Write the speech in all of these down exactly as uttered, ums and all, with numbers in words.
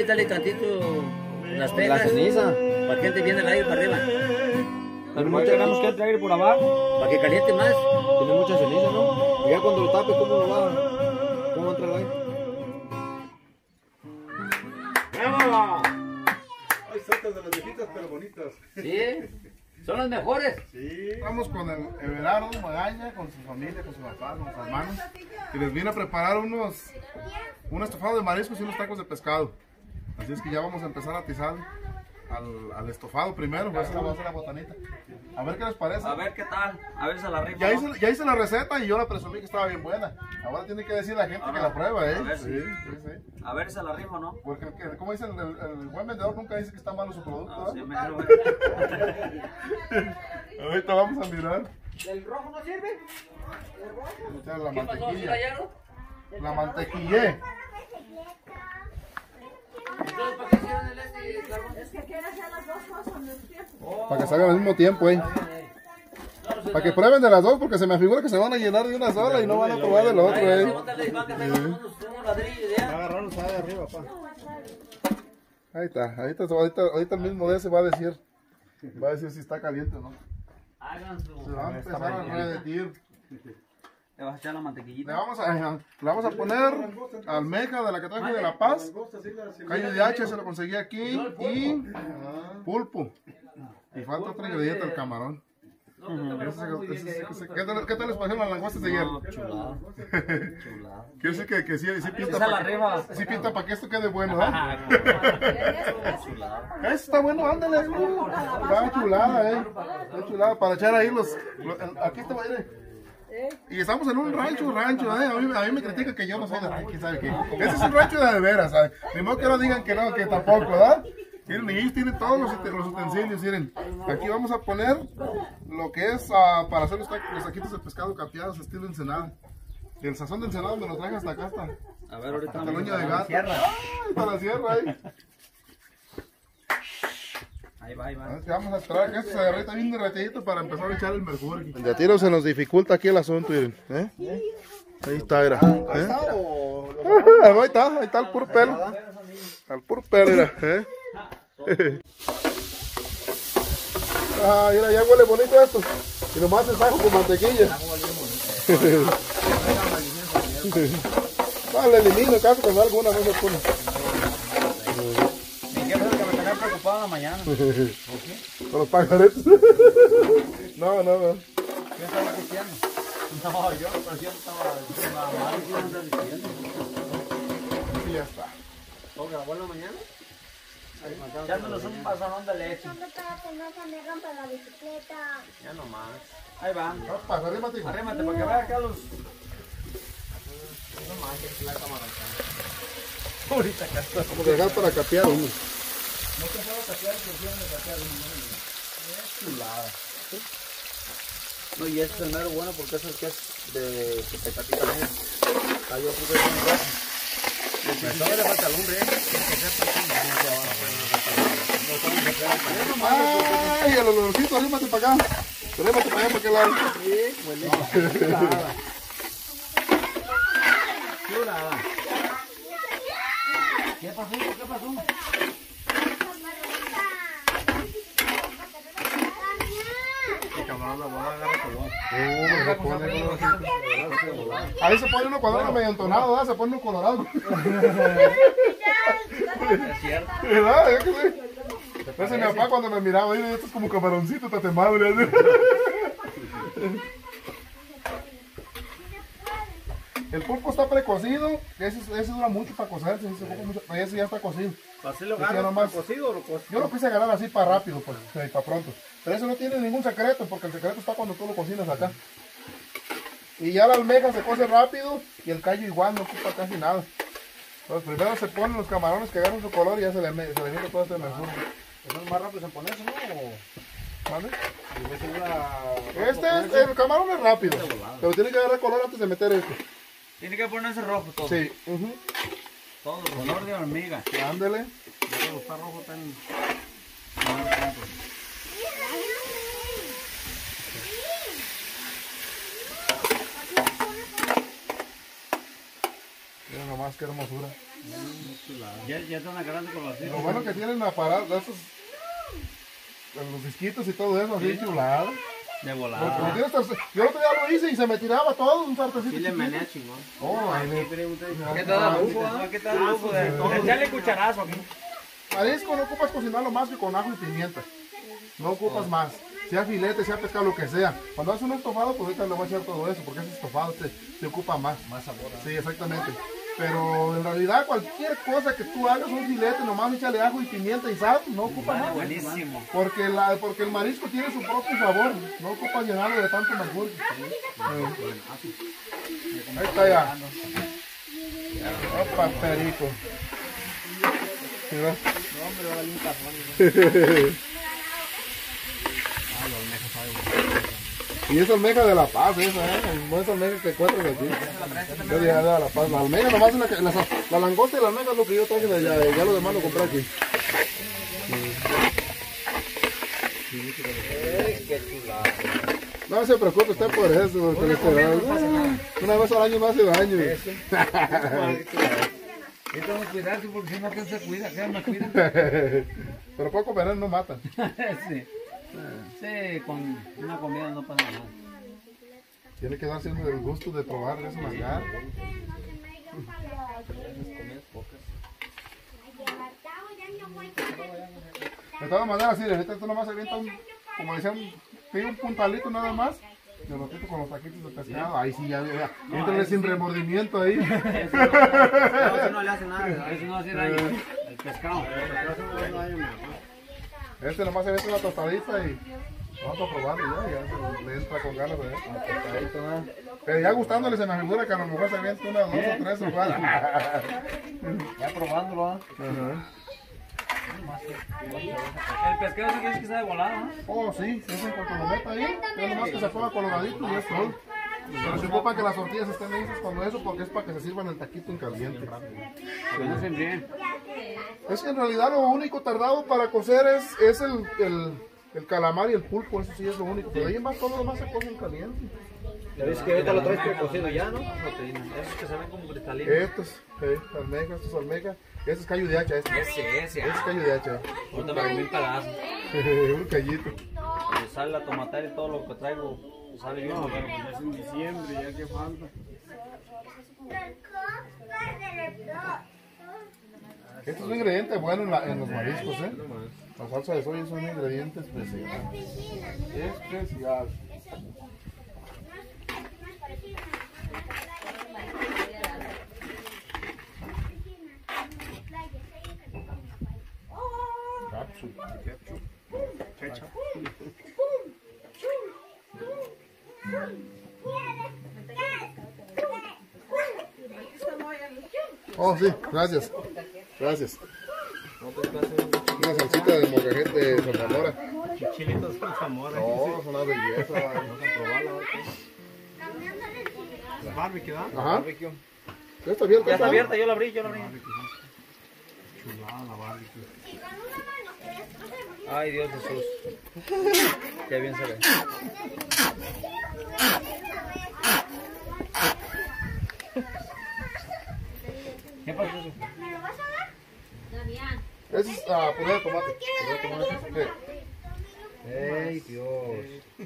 aviéntale tantito las pegas. La ceniza. Para que entre bien el aire para arriba. Pero no tenemos que entre aire por abajo. Para que caliente más. Tiene mucha ceniza, ¿no? Y ya cuando lo tape, ¿cómo lo va? ¿Cómo entra el aire? ¡Bravo! Hay saltas de las viejitas, pero bonitas. Sí, son las mejores. Sí. Estamos con el Everardo Magaña, con su familia, con su papá, con sus hermanos. Y les viene a preparar unos, un estofado de mariscos y unos tacos de pescado. Así es que ya vamos a empezar a atizar al, al estofado primero, pues esa va a ser la botanita. A ver qué les parece. A ver qué tal. A ver si la rifa. Ya hice, ya hice la receta y yo la presumí que estaba bien buena. Ahora tiene que decir la gente Ahora, que la prueba, ¿eh? a ver si- Sí, sí, sí. A ver si la rifa o no. Porque, el que- como dice el, el, el buen vendedor, nunca dice que está malo su producto. No, ¿eh? sí, mejor, güey. Ahorita vamos a mirar. ¿El rojo no sirve? Echar la ¿Qué pasó? ¿Sí la mantequilla. hallaron? La mantequillé. Entonces, ¿para qué hicieron el este carbón? Es que quiere hacer las dos cosas al mismo tiempo. Para que salgan al mismo tiempo, eh. Para que prueben de las dos, porque se me figura que se van a llenar de una sola y no van a probar del otro, Ay, eh. se botan y van a cambiar unos, unos ladrillos ya. Agarrarlos ahí arriba, pa. Ahí está, ahorita, ahorita, ahorita el mismo de se va a decir. Va a decir si está caliente o no. Hagan su... Se va a empezar a redetir. Le vas a echar la mantequillita. Le vamos a, le vamos a poner almeja de la que traje de La Paz. Callo de hacha se lo conseguí aquí. Y pulpo. Y falta otro ingrediente, el camarón. Ese- ese- ese- ¿Qué tal, qué tal les parecieron las langostas de ayer? Chulada. Chulada. Quiero decir que, que sí, sí pinta Esa la para que, rifa. sí pinta para que esto quede bueno, ¿ah? Chulada. Eso está bueno, ándale. Está chulada, eh. Está chulada para echar ahí los. los- el- aquí te voy a ir. Y estamos en un rancho, rancho, eh. A mí, a mí me critican que yo no soy de rancho, ¿quién sabe qué? Ese es un rancho de de veras, ¿sabes? Ni modo que no digan que no, que tampoco, ¿verdad? Miren, y ellos tienen todos los, los utensilios, miren. Aquí vamos a poner lo que es ah, para hacer los, tacos- los taquitos de pescado capeados estilo ensenada. Y el sazón de ensenada me lo traje hasta acá, hasta, A ver, ahorita hasta el vamos uña a de la gato. sierra. Ay, para la sierra, ahí. Ahí va, ahí va. Vamos a esperar que esto se derrita bien derretidito para empezar a echar el mercurio. De tiro se nos dificulta aquí el asunto, miren. ¿Eh? Ahí está, era. ¿Eh? Ahí está, ahí está el puro pelo. Al puro pelo, era. ¿Eh? Ah, mira, ya huele bonito esto. Y nomás es ajo con mantequilla. Vale, elimino caso cuando alguna no se pone. Mi jefe es el que me tenía preocupado en la mañana. Con los pajaretes. No, no, no. ¿Qué estaba diciendo? No, yo, pero yo estaba diciendo nada más. ¿Qué andas diciendo? Y ya está. ¿Cómo grabó en la mañana? Echándonos un pasonón de leche. ¿Dónde para que no se me rompa la bicicleta? Ya nomás. Ahí va. Pasa, arrímate, hijo. Arrímate para que veas acá los... No más, que la cámara acá. Ahorita acá está. Vamos a dejar para capear uno. No te puedo capear, pero sí me capear uno. Chulada. No, y es primero bueno porque es el que es de pecatita negra. Hay otro que es un rojo. Y si le falta lumbre, ¿eh? Ay, el olorcito, arrímate para acá. Arrímate para allá, para aquel lado. Sí, buenísimo. Chulada. Chulada. ¿Qué pasó? ¿Qué pasó? El camarón la bola agarra color. Ahí se pone uno cuando anda medio entonado, ¿verdad? Se pone uno colorado. Es cierto. ¿Verdad? ¿Ya que sí? Ese mi papá cuando me miraba, y esto es como camaroncito tatemado. El pulpo está precocido, ese, ese dura mucho para cocerse, ese, mucho, ese ya está cocido. ¿Así lo Ese ya agarras nomás- cocido o lo cocido? Yo lo quise agarrar así para rápido, pues, sí, para pronto. Pero eso no tiene ningún secreto, porque el secreto está cuando tú lo cocinas acá. Y ya la almeja se cose rápido y el callo igual, no ocupa casi nada. Entonces primero se ponen los camarones que agarran su color y ya se le, me- se le mete todo este mercurio. ¿Eso es más rápido en ponerse, no? ¿O ¿Vale? es una... Este es, el camarón es rápido, pero tiene que agarrar color antes de meter esto. Tiene que ponerse rojo todo. Sí, ujú. Todo, color de hormiga. Ándele. Ya está rojo tan... Mira nomás qué hermosura. Ya, ya están agarrando con los Lo hijos. bueno que tienen aparatos, esos, los disquitos y todo eso, así chulado. De Porque volada. lo tienes hasta- yo el otro día lo hice y se me tiraba todo un sartecito. Sí le chiquito. menea chingón. Oh, ay, me- ¿Qué tal lujo, ah? ¿Qué tal lujo de de echarle cucharazo aquí? Marisco no ocupas cocinarlo más que con ajo y pimienta. No ocupas más. Sea filete, sea pescado, lo que sea. Cuando haces un estofado, pues ahorita le voy a echar todo eso, porque ese estofado te, te ocupa más. Más sabor. Sí, exactamente. Pero en realidad cualquier cosa que tú hagas, un filete, nomás échale ajo y pimienta y sal, no ocupa más. Buenísimo. Porque, la, porque el marisco tiene su propio sabor, no ocupa llenarlo de tanto amargura. Ahí está ya. Opa, perico. Mira. Y esa almeja de La Paz, esa, ¿eh? No es almeja que encuentras aquí. Yo dije, de La Paz. La almeja nomás es la, que- la, la langosta y la almeja es lo que yo traje de allá. Ya lo demás lo compré aquí. No se preocupe usted por eso, colesterol. Una vez al año no hace daño. Y tengo que cuidarse porque si no, ¿quién se cuida? ¿Quién me cuida? Pero poco veneno no mata. Sí. Sí, con una comida no pasa nada. Tiene que darse uno el gusto de probar eso mangar. De todas maneras, sí, ahorita tú nomás avientas un, como decían, pide un puntalito nada más. De ratito con los taquitos de pescado. Ahí sí, ya, ya. Entrale sin remordimiento ahí. No, eso no le hace nada. Eso no hace daño. El pescado. Este nomás se avienta una tostadita y vamos a probarlo ya. Ya le entra con ganas de ver. Pero ya gustándole se me figura que a lo mejor se avienta una, dos o tres o cuatro. Ya probándolo, ¿ah? Ajá. El pescado sí que sabe volar, ¿no? Oh, sí, eso en cuanto lo meta ahí, es nomás que se ponga coloradito y es todo. Pero se ocupa que las tortillas estén listas cuando eso, porque es para que se sirvan el taquito en caliente. Conocen bien. Es que en realidad lo único tardado para cocer es, es el, el, el calamar y el pulpo, eso sí es lo único. Pero ahí en más todo lo demás se cose en caliente. Pero es que ahorita lo traes precocido ya, ¿no? Proteína. Esos que se ven como cristalinos. Estos, eh, almejas, estos almejas. Este es callo de hacha, este. Ese, ese. Este es callo de hacha. Ahorita me comí un pedazo. Un callito. Le sale la tomatera y todo lo que traigo. Sale bien. Bueno, Es en diciembre, ya que falta. Este es un ingrediente bueno en, la, en los mariscos, ¿eh? La salsa de soya es un ingrediente especial. Especial. Capsu. Oh, sí, gracias. Gracias. Una salsita de molcajete de Zamora. chilitos con Zamora. No, es una belleza. La barbecue, ¿ah? Ajá. Ya está abierta. Ya está abierta, yo la abrí, yo la abrí. Chulada la barbecue. Ay, Dios Jesús. Qué bien se ve. ¿Qué pasó eso? ¿Me lo vas a dar? Ese es ah, puré de tomate. Puré de tomate. Sí. Ay, Dios.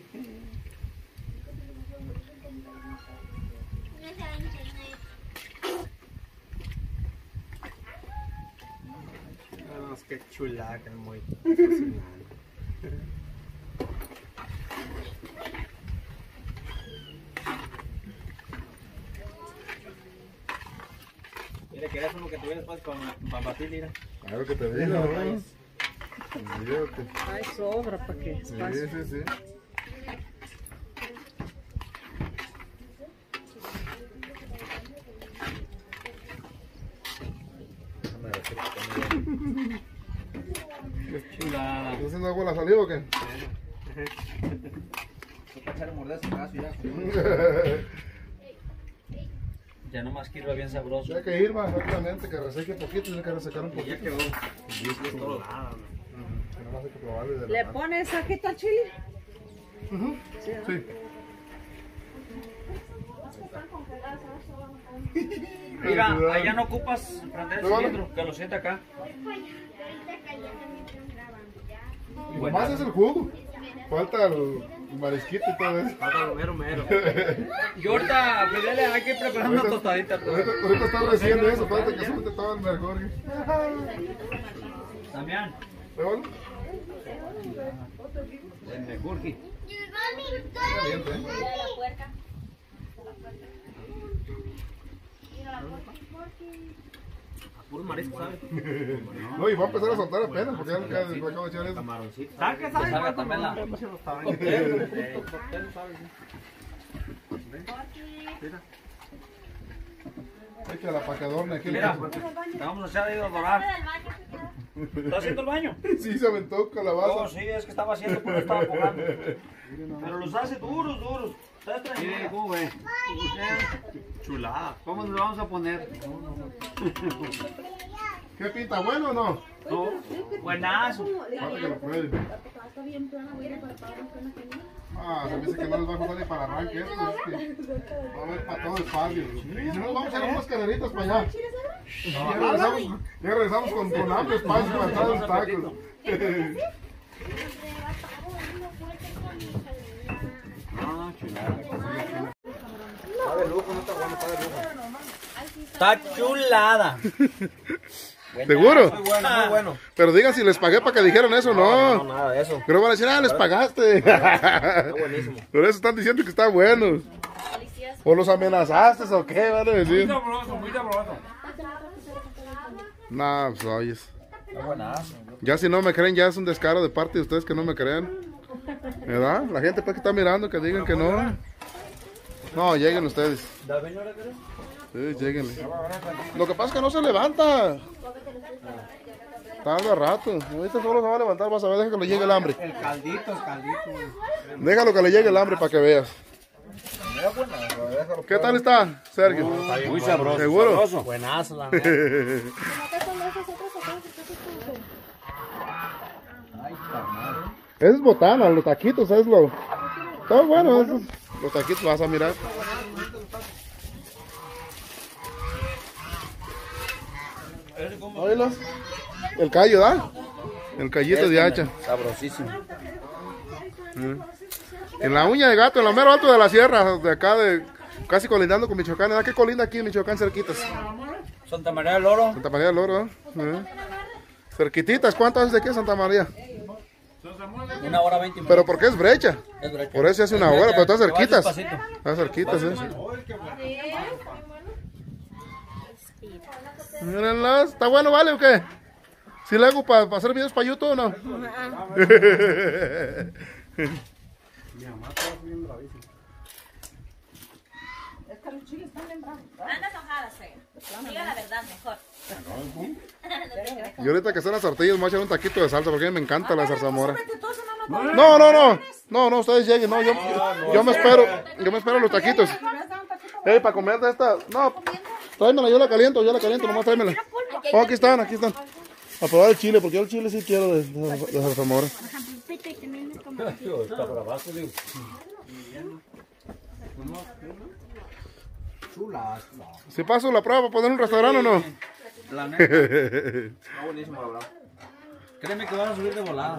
No, es que chula, que es muy. Mira, querías uno que tuvieras pues con batir, mira. Claro que te digo, ¿no? Olvídate. Ay, sobra para que Sí, sí, sí. Qué chulada. ¿Estás haciendo agua a la saliva o qué? Toca echarle morder su caso ya. Ya nomás quiero bien sabroso. Tiene que ir, va, exactamente, que reseque poquito, tiene que resecar un Y poquito. ya quedó. Listo, es todo. Que nomás hay que probarle de la ¿Le mano. pones ajito al chile? Ujú. Sí. están congeladas, ahora se van a Mira, allá no ocupas prender el cilindro, que lo siente acá. Y nomás es el jugo. Falta el marisquito y todo eso. Falta lo mero mero. Y ahorita, Fidel, hay que preparar una tostadita. Ahorita, ahorita está recién eso, falta que suelte todo el mejor. Damián, ¿Está bueno? el mejor que. Caliente, ¿eh? Puro marisco, ¿sabes? No, y va a empezar a soltar apenas porque ya le acabo de echar eso. Camaroncito. ¿Sabes qué sabe? Salga también la. Echa la pacadorna aquí. Mira, te vamos a echar ahí a dorar. ¿Estás haciendo el baño? Sí, se aventó No, calabaza. sí, es que estaba haciendo porque estaba empujando. Pero los hace duros, duros. ¿Estás Sí, tranquilo? ¿cómo ve? Chulada. ¿Cómo nos lo vamos a poner? ¿Qué pinta? ¿Bueno o no? No, buenazo. Falta que lo pruebe. Está bien plana, voy a preparar una plana que no. Ah, se me dice que no les va a faltar ni para arranque esto. Es que va a haber para todo el patio. Y si no, vamos a hacer unas carreritas para allá. Ya regresamos, ya regresamos con, con amplio espacio para todos los tacos. No, chulada. Está de lujo, no está bueno, está de lujo. Está chulada. ¿Seguro? Muy bueno, muy bueno. Pero digan si les pagué para que dijeran eso, No, no. nada de eso. Pero van a decir, ah, les pagaste. Está buenísimo. Por eso están diciendo que está bueno. O los amenazaste o qué, van a decir. Muy sabroso, muy sabroso. No, pues oyes. Está buenazo. Ya si no me creen, ya es un descaro de parte de ustedes que no me crean. ¿Verdad? La gente pues que está mirando que digan que no. No, lleguen ustedes. Sí, lleguenle. Lo que pasa es que no se levanta. Tarda rato. Ahorita solo se va a levantar, vas a ver, deja que le llegue el hambre. El caldito, el caldito. Déjalo que le llegue el hambre para que veas. ¿Qué tal está, Sergio? Muy sabroso. ¿Seguro? Buenazo, la neta. Ese es botana, los taquitos es lo... Está bueno, esos, los taquitos vas a mirar. Óyelos. El callo, ¿da? El callito de hacha. Sabrosísimo. En la uña de gato, en lo mero alto de la sierra, de acá, de casi colindando con Michoacán. ¿Da qué colinda aquí en Michoacán, cerquitas? Santa María del Oro. Santa María del Oro, ¿eh? ¿Eh? Cerquititas, ¿cuánto haces de aquí a Santa María? Una hora veinte minutos. Pero porque es brecha. Es brecha. Por eso hace una hora, pero está Te vas cerquitas. despacito. Está cerquitas, ¿eh? Mírenlas. ¿Está bueno, vale o qué? ¿Sí le hago para hacer videos para YouTube o no? Anda enojada, sí. Diga la verdad mejor. Y ahorita que están las tortillas, me voy a echar un taquito de salsa porque a mí me encanta la zarzamora. No, no, no. No, no, ustedes lleguen. No, yo, yo me espero. Yo me espero los taquitos. Ey, para comer de esta. No, tráemela, yo la caliento, yo la caliento, nomás tráemela. Oh, aquí están, aquí están. A probar el chile, porque yo el chile sí quiero de, de, de zarzamora. Está por abajo, digo. Chula. Si paso la prueba para poner un restaurante o no. La neta. Está buenísimo, la verdad. Créeme que van a subir de volada.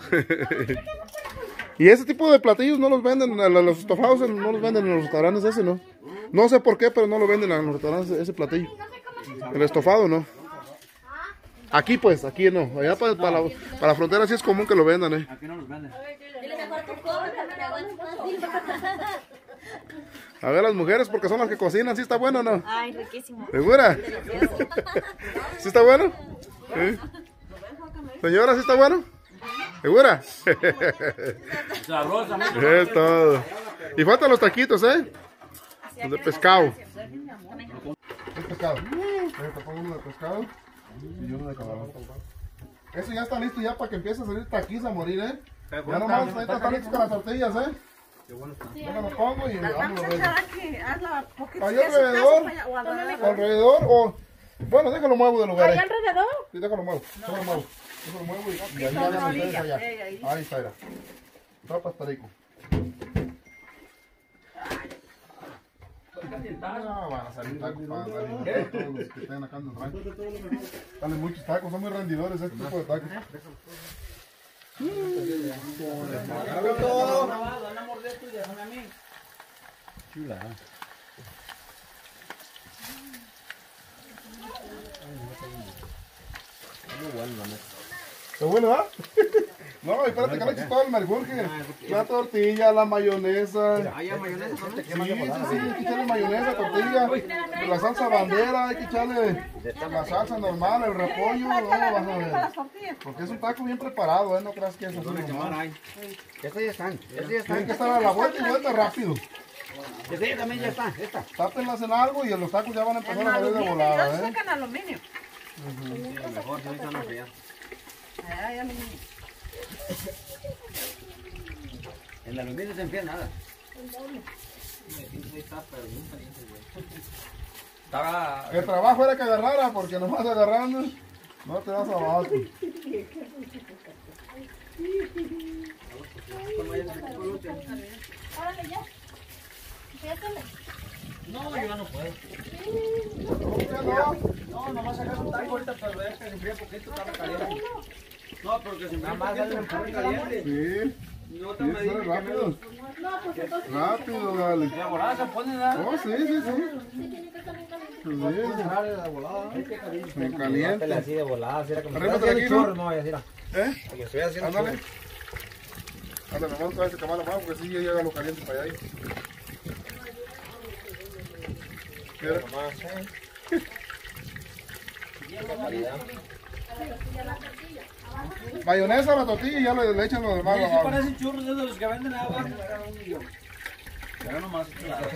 Y ese tipo de platillos no los venden, a los estofados no los venden en los restaurantes ese, ¿no? No sé por qué, pero no lo venden en los restaurantes ese platillo. El estofado no. Aquí pues, aquí no. Allá para, para, la, para la frontera sí es común que lo vendan, ¿eh? Aquí no los venden. Dile mejor tu cobre para que aguantes más. A ver las mujeres porque son las que cocinan, ¿sí está bueno o no? Ay, riquísimo. ¿Segura? ¿Sí está bueno? ¿Sí? Señora, ¿sí está bueno? ¿Segura? Sabrosa, Es todo. Y faltan los taquitos, ¿eh? Los de pescado. ¿Es pescado? Te pongo uno de pescado y uno de camarón. Eso ya está listo ya para que empiece a salir taquiza a morir, ¿eh? Ya nomás, ahorita están listos con las tortillas, ¿eh? Yo me lo pongo y vamos a ver. Allá alrededor, alrededor o... Bueno, déjalo muevo de lugar. ¿Allá alrededor? Sí, déjalo muevo, déjalo muevo. Déjalo muevo y, y ahí hagan ustedes allá. Ahí está, mira. Papas perico. No, van a salir tacos para alimentar a todos los que estén acá en el rancho. Salen muchos tacos, son muy rendidores este tipo de tacos. Chula. ¿Está bueno, ah? No, espérate que le eches todo el merburger. La tortilla, la mayonesa. Ah, ya mayonesa, ¿no? Sí, sí, sí, hay que echarle mayonesa, tortilla, la salsa bandera, hay que echarle la salsa normal, el repollo, no, vas a ver. Porque es un taco bien preparado, ¿eh? No creas que es así normal. Estas ya están. Estas ya Tienen que estar a la vuelta y vuelta rápido. Esta ya también ya está. Esta. Tápenlas en algo y los tacos ya van a empezar a salir de volada, ¿eh? Sacan aluminio. Mejor si ahorita no fría. Ay, aluminio. El aluminio se enfría nada. Estaba... El trabajo era que agarrara, porque nomás agarrando no te das abajo. Órale, ya. Fíjate. No, yo no puedo. ¿Cómo que no? No, nomás sacar un taco ahorita, pero ver que se enfría poquito, estaba caliente. No, porque si nada más sale un poco caliente. Sí, No te sí, me sale digas rápido. No, pues entonces Rápido, dale. de volada se pone nada. Oh, sí, sí, sí. sí tiene que estar bien caliente. Sí, me caliente. Así de volada, así era como... Arrímate de aquí, ¿no? No, voy a decir. ¿Eh? Como estoy haciendo... Ándale. Ándale, nomás otra vez se quema la mano porque sí ya llega lo caliente para allá. Mira. Mayonesa a la tortilla y ya le, le echan lo demás. Sí, sí abajo. parecen churros de los que venden abajo. Pero nomás.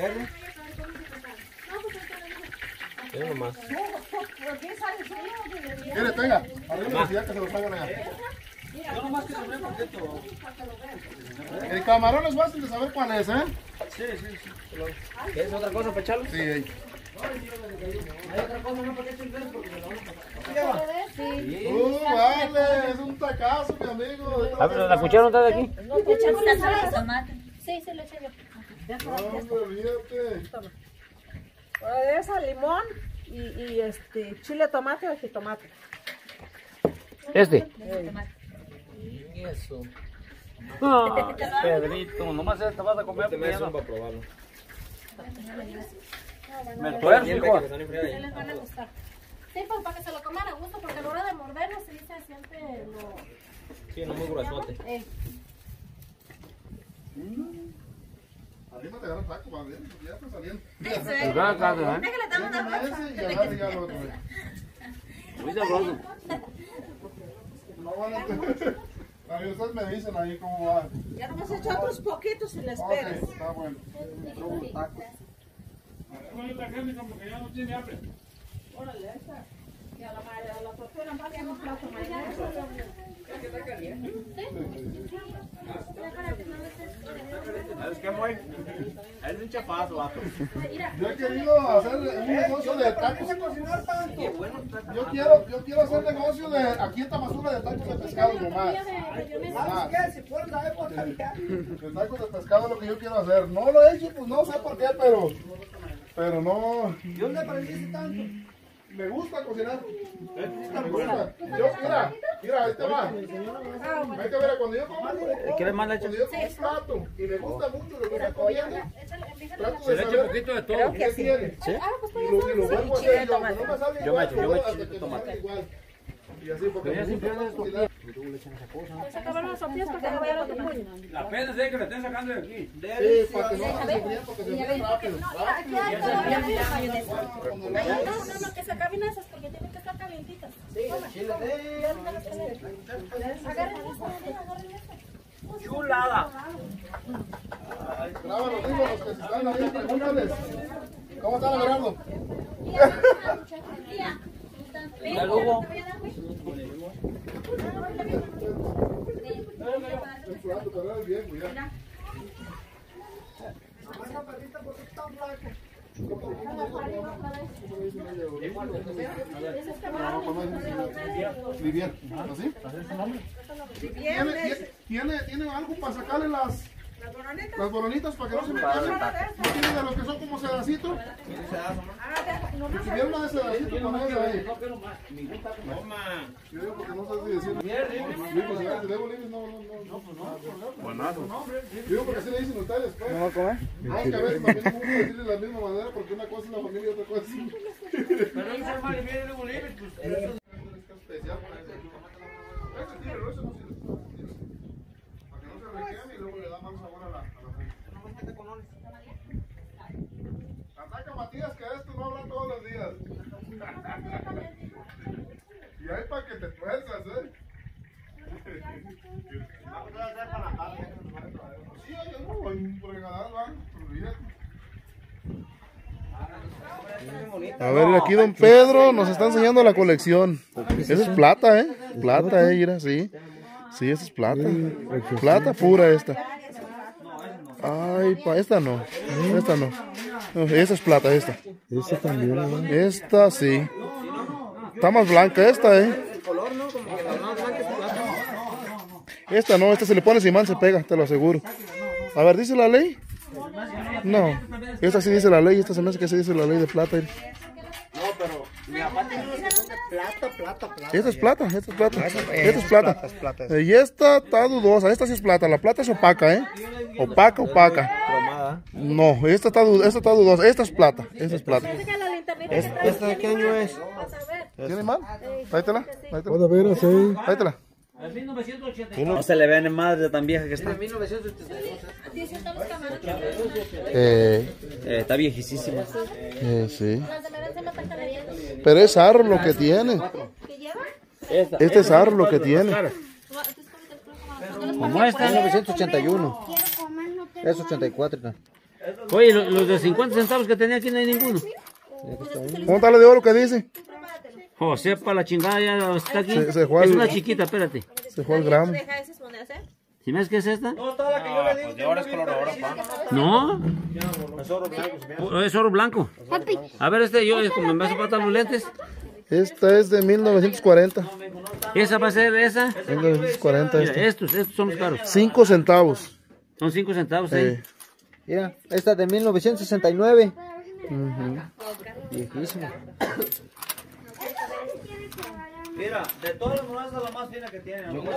Pero nomás. ¿Por qué sale solo? Mire, tenga, arriba ya que se lo traigan allá. Yo nomás que se me poquito. El camarón es fácil de saber cuál es, ¿eh? Sí, sí, sí. ¿Quieres otra cosa para echarlo? Sí, ahí. Hay otra cosa, no, para que echen porque me lo vamos a... Sí. Uh, vale, es un tacazo, mi amigo. Ah, pero la cuchara no está de aquí. No, te echamos la salsa de tomate. Sí, sí, lo eché yo. No, hombre, olvídate. De esa, limón y, y este chile, tomate o jitomate. Este. Tomate. Eso. Ah, Pedrito, nomás esta vas a comer porque ya no. Para probarlo. Me tuerzo, hijo. Sí les van a gustar. Sí, pues para que se lo coman a gusto, porque a la hora de morderlo sí se siente lo... Sí, no muy gruesote. Eh, Arriba te agarra el taco, va bien, ya está saliendo. ese. Acá, acá, ¿eh? Déjale, dame una Déjame ese y agarre ya lo otro. Muy sabroso. No van a... A mí ustedes me dicen ahí cómo va. Ya nomás echa otros poquitos y le Ok, esperas. está bueno. Órale, esa. Y a la, a la tortilla más bien un plato de mayonesa. ¿Sabes qué, Moy? Es un chafazo, vato. Yo he querido hacer un negocio de tacos. Yo quiero, yo quiero hacer negocio de aquí en Tamazula de tacos de pescado nomás. Nomás. De tacos de pescado es lo que yo quiero hacer. No lo he hecho, pues no sé por qué, pero, pero no. ¿Y dónde aprendiste tanto? Me gusta cocinar. Me gusta. Yo, mira, mira, ahí te va. Ahí te mira, cuando yo como, ¿Quieres más leche? cuando yo como un plato y me gusta mucho lo que estoy comiendo, trato Se de le echa saber poquito de todo. qué tiene. ¿Sí? Y lo, y lo vuelvo a hacer yo, aunque no me salga Yo me igual, echo, yo me todo echo hasta chile que de me tomate. salga igual. Y así, porque Pero ya me siempre gusta haces esto. cocinar. Se acabaron las tortillas para que no vayan a comer. La pena es de que le estén sacando de aquí. Sí, para que no se enfríen, porque se enfríen rápido. Aquí hay todavía mayonesa. Cuando Ay, la- no, no, no, que se acaben esas porque tienen que estar calientitas. Sí, chile de... Agarren esa, agarren esa. Chulada. Graba los mismos, los que se están ahí, pregúntales. ¿Cómo están, Gerardo? Tía, Ya luego. El plato, pero es bien, cuidado. Vivier, ¿así? ¿Tiene, tiene, tiene, tiene algo para sacarle las, Las boronitas. Las boronitas para que no se me caigan. ¿No tienen de los que son como sedacito? Si tuviera una de sedacito, ponela ahí. Yo digo porque no sé si decirlo. Digo, si ya te debo libres, no, no, no. No, pues no. Buenazo. Digo porque así le dicen ustedes, pues. ¿No va a comer? Ah, es que a veces también es muy decirle de la misma manera porque una cosa es la familia y otra cosa es... Pero eso es mal y bien, luego libre, pues. especial para ese. Ese tírelo, ese no sirve. Para que no se requeme y luego le da más sabor a la fruta. Ataca Matías que esto no habla todos los días. Y hay para que te tuerzas, ¿eh? Sí, oye, no, hay un fregadal, va. Olvídate. A ver, aquí don Pedro nos está enseñando la colección. Esa es plata, ¿eh? Plata, ¿eh? Mira, sí. Sí, esa es plata. Plata pura esta. Ay, pa, esta no. Esta no. No, esa es plata, esta. Esta también. Esta sí. Está más blanca esta, ¿eh? Esta no, esta se le pone imán, se pega, te lo aseguro. A ver, ¿dice la ley? No, esta sí dice la ley, esta se me hace que sí dice la ley de plata. No, pero mi papá tiene una que son de plata, plata, plata. Esta es plata, esta es plata, esta es plata. Eh, y esta está dudosa, esta sí es plata, la plata es opaca, ¿eh? Opaca, opaca. No, esta está, esta está dudosa, esta es plata, esta es plata. ¿Esta de qué año es? ¿Tiene mal? Tráetela, tráetela. Puede ver, sí. Tráetela. No se le ve ni madre tan vieja que está. Eh, Eh, está viejísima. eh, sí. Pero es aro lo que tiene. Este es aro lo que tiene. Como esta, mil novecientos ochenta y uno. Es ochenta y cuatro. ¿No? Oye, los, los de cincuenta centavos que tenía aquí no hay ninguno. Póntale de oro que dice. José, para la chingada ya está aquí. Se- se fue es al- una chiquita, espérate. Se fue el gramo. ¿Sí ves qué es esta? No, toda la que yo le digo. De ahora es color oro, pa. No. Es oro blanco. A ver, este, yo, como me hace falta los lentes. Esta es de mil novecientos cuarenta. Esa va a ser esa. mil novecientos cuarenta Mira, esta. estos, estos son los caros. Cinco centavos. Son cinco centavos, ¿eh? Eh, Mira, esta de mil novecientos sesenta y nueve. Viejísima. Mira, de todas las monedas es la más fina que tiene. ¿No?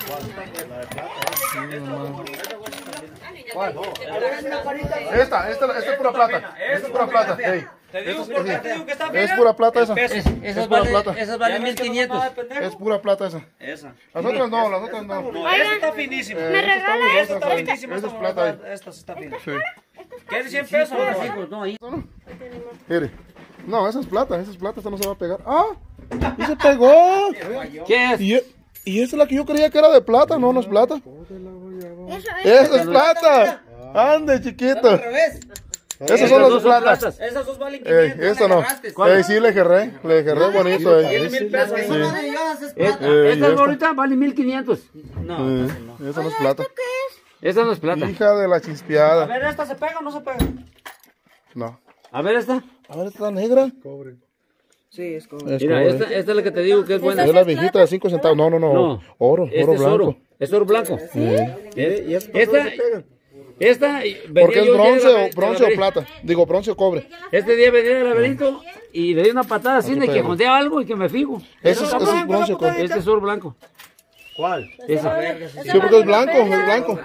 Esta, esta, esta es pura plata. Esta es pura plata. Ey, Te digo, esta ¿por qué es- te digo que está Es fina? pura plata esa. Es- Es esas pura valen, plata. esas valen mil quinientos. Es pura plata esa. Esa. Las otras no, las otras no. No, esta está finísima. Eh, esta está dudosa, Esta está esa. finísima. Esta Esta es plata. ahí. Esta sí está fina. Sí. ¿Qué de cien pesos? Sí, pues, no, ahí. Mire. No, esa es plata, esa es plata, esta no se va a pegar. ¡Ah! ¡Y se pegó! ¿Qué es? Y, y esta es la que yo creía que era de plata, no, no es plata. ¡Esa es plata! ¡Ande, chiquito! Esas son las de plata. platas. Esas dos valen Ey, quinientos. esta no. Ey, sí, le gerré, le gerré bonito, eh. Mil pesos. Sí. Esta, Eh, y esta esta. ahorita vale mil quinientos. No, Eh, esa no es plata. Esta no es plata. Hija de la a chispeada. ver, ¿esta se pega o no se pega? No. A ver esta. A ver, esta negra. Sí, es como. Es Mira, cobre. esta, esta es la que te digo que es buena. Es la viejita de cinco centavos. No, no, no. No. Oro, Este oro es blanco. oro. Es oro blanco. Eh. Esta, esta, venía Porque es yo un día de bronce, la- o, de bronce la- o plata. Digo, bronce o cobre. Este día venía del laberinto y le di una patada así de que pégalo. jondeaba algo y que me fijo. Ese es, ese es bronce o cobre. Este es oro blanco. ¿Cuál? Esa. Sí, porque es blanco, es blanco.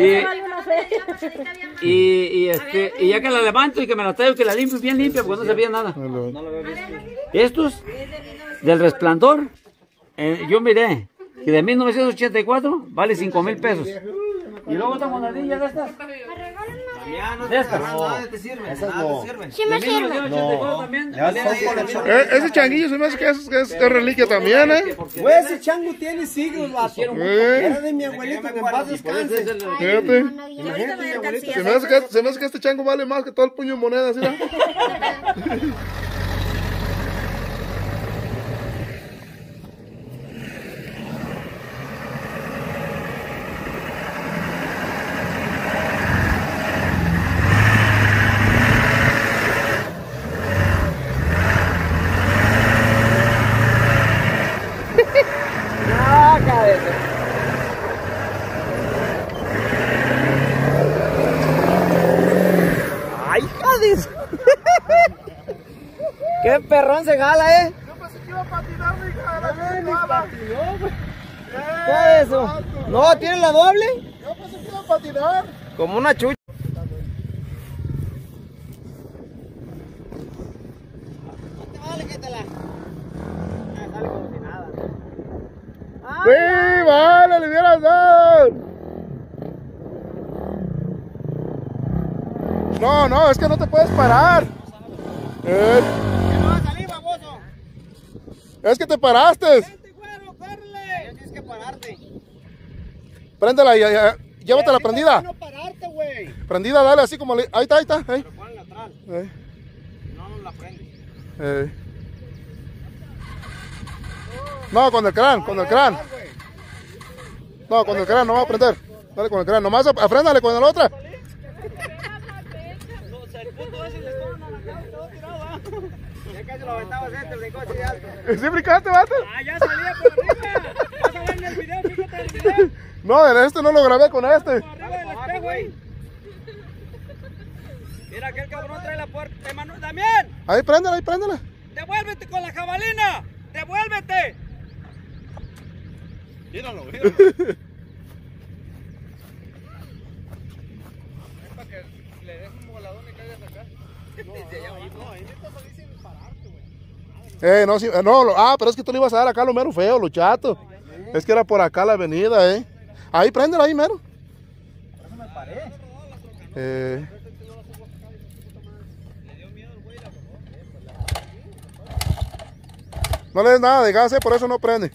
Y, y, y, este, y ya que la levanto y que me la traigo, que la limpio bien limpia, porque no se veía nada. Estos, del Resplandor, eh, yo miré que de mil novecientos ochenta y cuatro vale cinco mil pesos. Y luego otra monedilla de estas. De estas. Nada te sirve. Nada te sirve. Sí me De mil novecientos ochenta y cuatro No. también. Ya son colección. Eh, ese changuillo se me hace que es, que es, que es reliquia también, ¿eh? Güey, ese chango tiene siglos, vato. Eh, Era de mi abuelito, que en paz descanse. fíjate. Se me, hace que, se me hace que este chango vale más que todo el puño de monedas, ¿sí? Qué perrón se jala, eh. Yo pensé que iba a patinar, mi hija de la Ay, ni chingada. patinó, güey. ¿Qué es eso? No, ¿tiene la doble? Yo pensé que iba a patinar. Como una chucha. Vale, quétala. Ah, sale como si nada. Sí, vale, le hubieras dado. No, no, es que no te puedes parar. Eh, ¿Qué no va a salir, baboso? es que te paraste. Vente, güero, córrele. Tienes que pararte. Préndela y ya, llévatela prendida. No pararte, güey. Prendida, dale así como le... Ahí está, ahí está. Ahí. Pero ponla atrás. Eh, No, no la prende. eh. No, con el crán, con el crán. No, con el crán no va a prender. Dale con el crán, nomás afréndale con la otra. El puto ese le estaba naranjado y todo tirado, ¿ah? Ya casi lo aventaba, te brincó así de alto. ¿Sí brincaste, vato? Ah, ya salía por arriba. Vas a ver en el video, fíjate el video. No, en este no lo grabé con este. Por arriba del espejo, ahí. Mira, aquel cabrón trae la puerta. Emanuel, Damián, Ahí, préndela, ahí, préndela. devuélvete con la jabalina. Devuélvete. Míralo, míralo. Para que le dejes un voladón y caigas acá. No, no, ahí neta salí sin pararte, güey. Eh, no, sí, eh, no, lo- ah, pero es que tú le ibas a dar acá lo mero feo, lo chato. Es que era por acá la avenida, eh. Ahí, préndela ahí, mero. Por eso me paré. Eh, no le des nada de gas, eh, por eso no prende.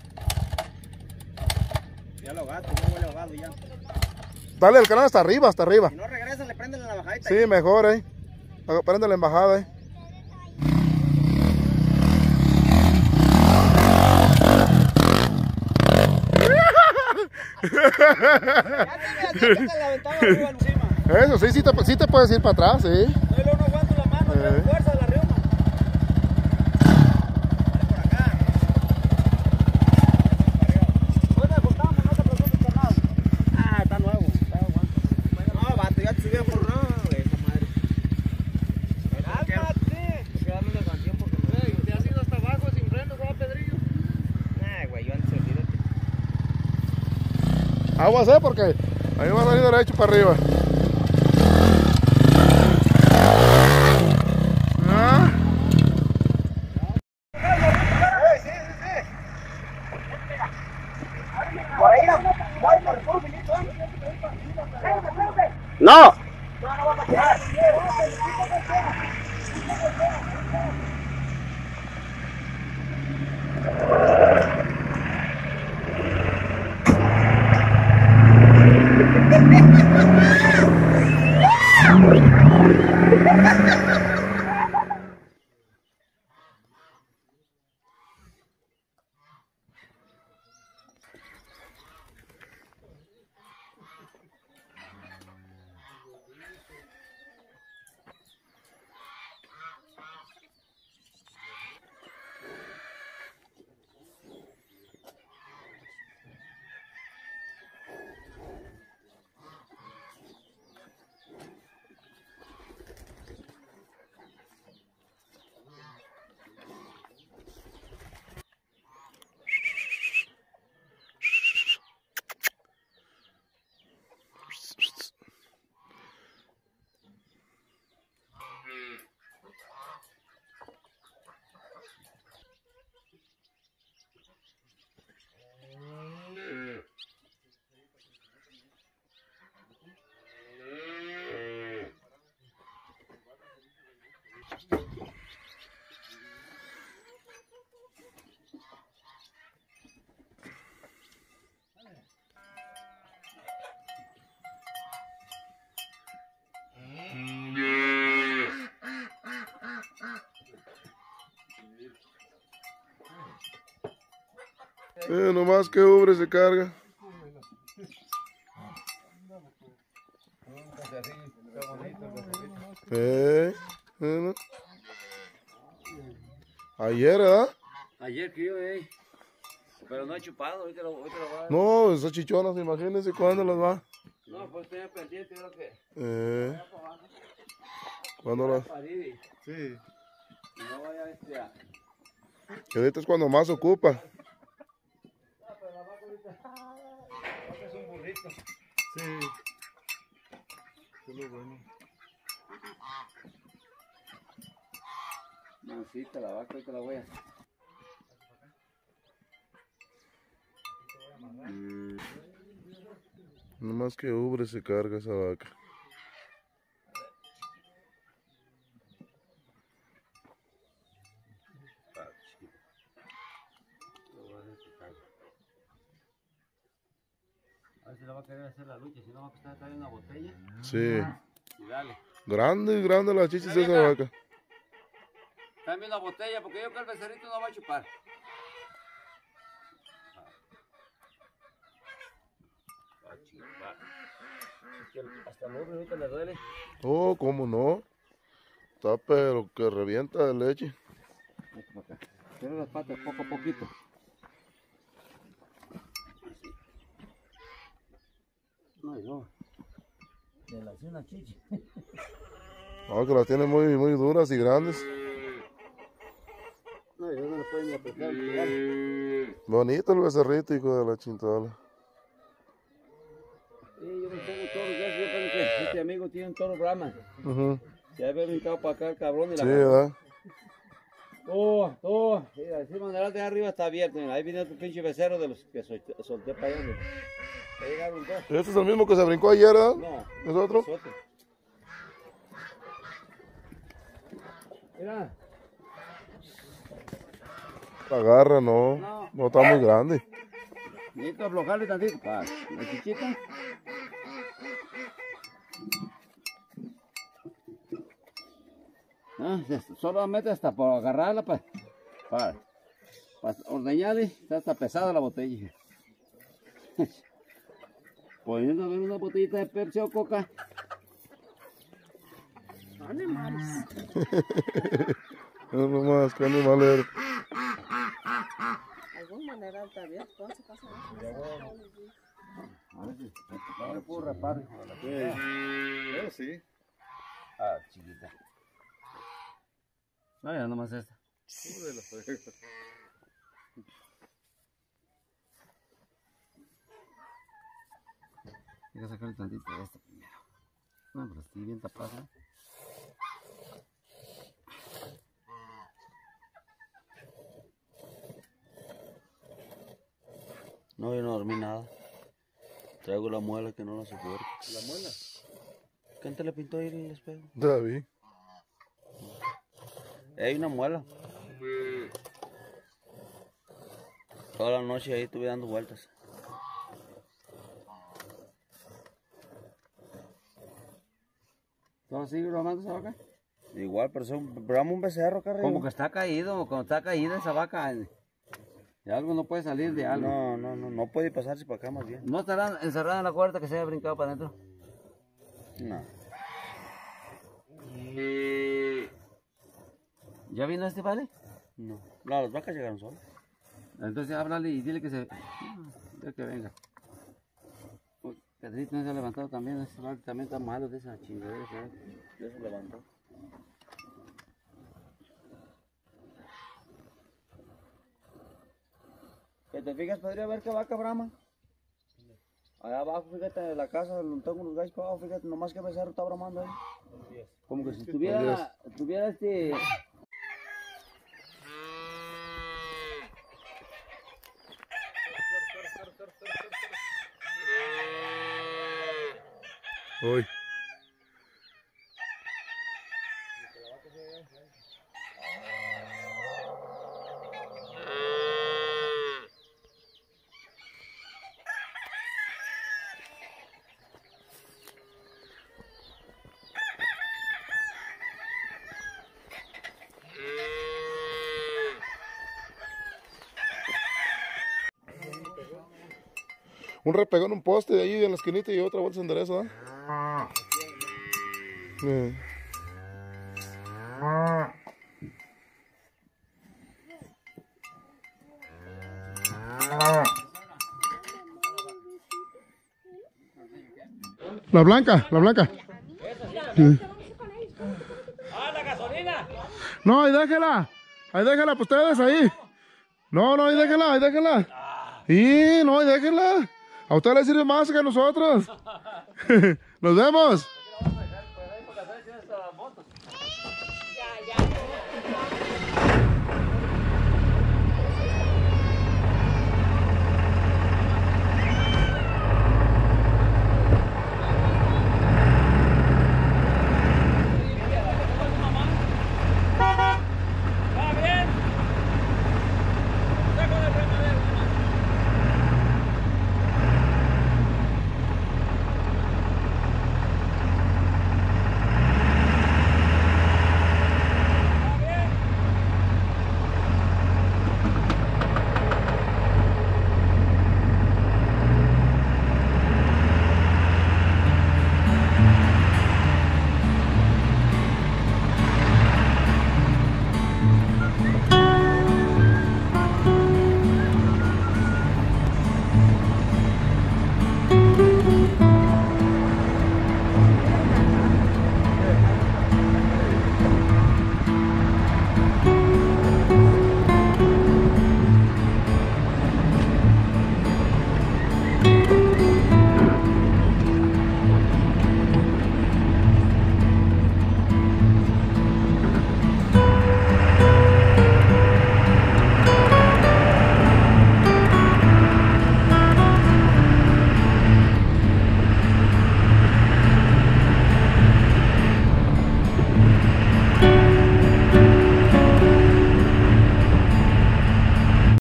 Ya lo gato, ya huele ahogado ya. Dale el canal hasta arriba, hasta arriba. Si no regresa, le prenden la bajadita. Sí, mejor, eh. Prende la embajada, eh. Eso, sí, sí te, sí te puedes ir para atrás, sí. No, no aguanto la mano, Eh. tengo fuerza de la riuma. Por acá. ¿Dónde juntamos? No te preocupes, carnal. Ah, está nuevo. Está aguanta. No, vato, ya te subí a burro, güey, esa madre. ¡Cálmate! Quedarme de canción porque me... ¿Te has ido hasta abajo sin freno, güey, Pedrillo? Nah, güey, yo antes olvídate. Aguas, eh, porque ahí va a salir derecho para arriba. Ah. ¡No! Eh, nomás que ubre se carga. Eh, bueno. Ayer, ¿verdad? Ayer que yo, eh. Pero no he chupado, ahorita lo, ahorita lo voy a dar. No, esas chichonas, imagínense cuándo las va. No, pues tenía pendiente, yo lo que. Eh, ¿cuándo las? Paridi. Sí. No vaya este a... Que ahorita es cuando más ocupa. Es un burrito. Sí. Eso es lo bueno. Mancita la vaca, ahorita la voy a... Mm. No más que ubre se carga esa vaca. A ver si la va a querer hacer la lucha, si no va a estar trayendo una botella. Sí. Y dale. Grande, grande la chichis de esa vaca. Dame una botella porque yo que el becerrito no va a chupar. Va a chupar. Hasta luego, ahorita le duele. Oh, cómo no. Está pero que revienta de leche. Vete para acá. Cierra las patas poco a poquito. Así. No, no. Le lancé una chichi. Ah, que las tiene muy, muy duras y grandes. No, yo no le puedo ni apretar el pedal. Bonito el becerrito, hijo de la chintola. Sí, yo me tengo toros, ya yo creo que este amigo tiene un toro Brahman. Uh-huh. Se había brincado para acá el cabrón y la Sí, agarró. ¿verdad? Oh, oh, mira, encima de la de arriba está abierto, mira, ahí viene otro pinche becerro de los que solté, solté para allá. Mira. Ahí llegaron dos. Este es el mismo que se brincó ayer, ¿verdad? No, ¿Es otro? es otro. Mira, La garra, no. No. No está muy grande. necesito aflojarle tantito, para la chichita. Ah, solamente hasta por agarrarla para, para, para ordeñarle, está hasta pesada la botella. Poniendo a ver una botellita de Pepsi o Coca. Animales. No nomás, que animal eres. De alguna manera está bien. ¿Cómo se pasa eso? A ver si no le puedo rapar, hijo de la chingada. Yo sí. Ah, chiquita. No, ya nomás esta. Hay que sacarle tantito de esta primero. No, pero estoy bien tapada. No, yo no dormí nada. Traigo la muela que no la soporto. ¿La muela? ¿Quién te le pintó ahí el espejo? David. Hay una muela. Toda la noche ahí estuve dando vueltas. ¿Todo sigue grabando esa vaca? Igual, pero son bramo un becerro, carrera. Como que está caído, como está caída esa vaca. De algo no puede salir de algo. No, no, no, no puede pasarse para acá más bien. ¿No estará encerrada en la puerta que se haya brincado para adentro? No. ¿Ya vino este vale? No. No, las vacas llegaron solas. Entonces háblale y dile que se... Ya que venga. Uy, Pedrito no se ha levantado también. Este vale también está malo de esa chingadera. Ya se levantó. ¿Que te fijas, podría ver qué vaca brama? Allá abajo, fíjate, en la casa donde tengo los gallos para abajo, fíjate, nomás que becerro está bramando ahí. Como que si tuviera, tuviera este... Uy. Un repegón en un poste de ahí en la esquinita y otra vuelta se endereza, ¿eh? Eh. La blanca, la blanca. ¡Ah, la gasolina! No, ahí déjela. Ahí déjela, pues ustedes ahí. No, no, ahí déjela, ahí déjela. Y no, ahí déjela. A usted le sirve más que a nosotros. Nos vemos.